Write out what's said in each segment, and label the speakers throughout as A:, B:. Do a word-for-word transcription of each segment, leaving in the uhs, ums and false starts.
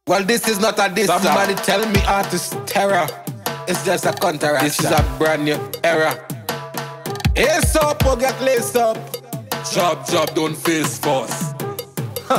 A: Well, this is not a diss. Somebody tell me artist terror. It's just a Conteraction. This is a brand new era. Ace up or get laced up. Job, job, don't face force. Huh.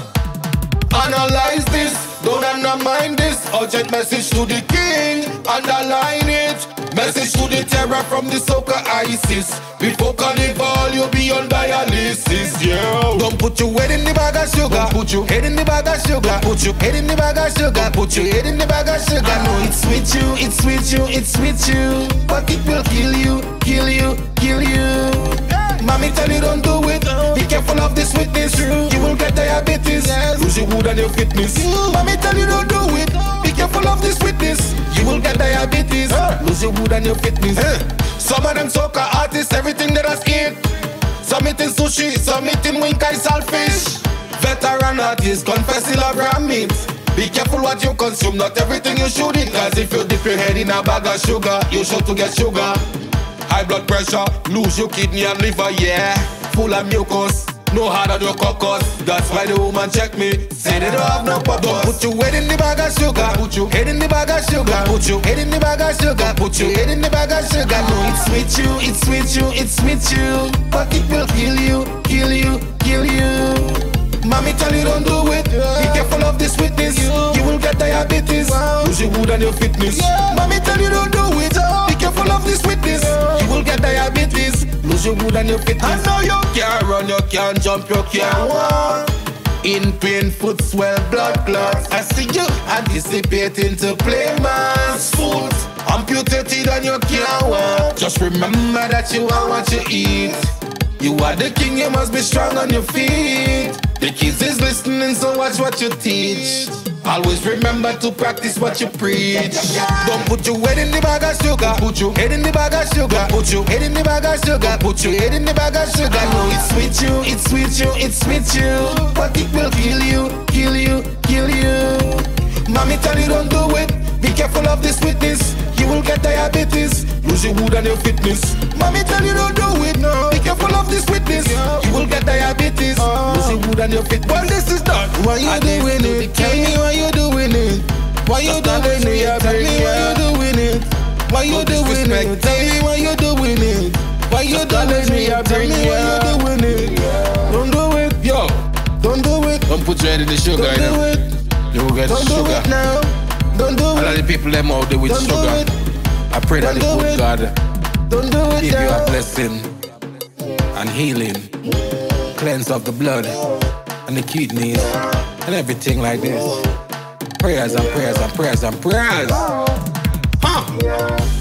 A: Analyze this, don't undermine this. Urgent message to the king, underline it. Message to the terror from the Soca ISIS. Before carnival, you'll be on dialysis, yeah. Don't put your head in the bag of sugar. Don't put your head in the bag of sugar. Don't put your head in the bag of sugar. Don't put your head in the bag of sugar. I know it's with you, it's with you, it's with you. But it will kill you, kill you, kill you. Mommy tell you don't do it. Be careful of this witness. You will get diabetes. Lose your mood and your fitness. Mommy tell you don't do it. Be careful of this witness. You will get diabetes. Lose your mood and your fitness. Some of them soca artists, everything that has eat. Some eating sushi, some eating wing kai saltfish. Veteran artists confess he love ram meat. Be careful what you consume, not everything you should eat. Cause if you dip your head in a bag of sugar, you sure to get sugar. High blood pressure, lose your kidney and liver, yeah. Full of mucus, no harder than caucus. That's why the woman check me, say they don't have no purpose. Don't put your head in the bag of sugar. Put your head in the bag of sugar. Put your head in the bag of sugar. Put your head in the bag of sugar. No, it's with you, it's with you, it's with you. But it will kill you, kill you, kill you. Mommy tell you don't do it. Be careful of this witness. You will get diabetes. Lose your mood and your fitness. Mommy tell you don't do it. Be careful of this witness. You will get diabetes. Lose your mood and your fitness. I know you can't run, you can't jump, you can't walk. In pain, foot swell, blood clots. I see you anticipating to play man's foot. Amputated and you can't walk. Just remember that you are what you eat. You are the king, you must be strong on your feet. The kids is listening, so watch what you teach. Always remember to practice what you preach. Don't put your head in the bag of sugar. Put your head in the bag of sugar. Put your head in the bag of sugar. Put your head in the bag of sugar. No, it's with you, it's with you, it's with you. But it will kill you, kill you, kill you. Mommy tell you don't do it. Be careful of this witness. You will get diabetes. Lose your mood and your fitness. Mommy tell you don't do it. No. Be careful of this witness. You will get diabetes. Lose your mood and your fitness. Well, this is done. Why you doing it? Tell me why you doing it. Why you doing it? Tell me why you doing it. Why you doing it? Tell me why you doing it. Why you doing it? Tell me why you doing it. Don't do it. Yo, don't do it. Don't put your head in the sugar. Don't do it. You will get sugar. Don't do it now. Don't do it. A lot of people them out there with sugar. I pray that the good God don't do it, give you a blessing and healing, cleanse of the blood and the kidneys and everything like this. Prayers and prayers and prayers and prayers. Huh?